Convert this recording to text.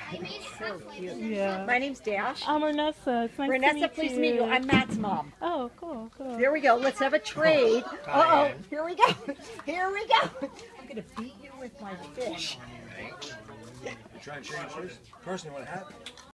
So cute. Yeah. My name's Dash. I'm Renessa. It's nice to meet Pleased you. to meet you. I'm Matt's mom. Oh, cool, cool. Here we go. Let's have a trade. Uh-oh. Here we go. Here we go. I'm going to beat you with my fish. You trying to change yours? Personally, what happened?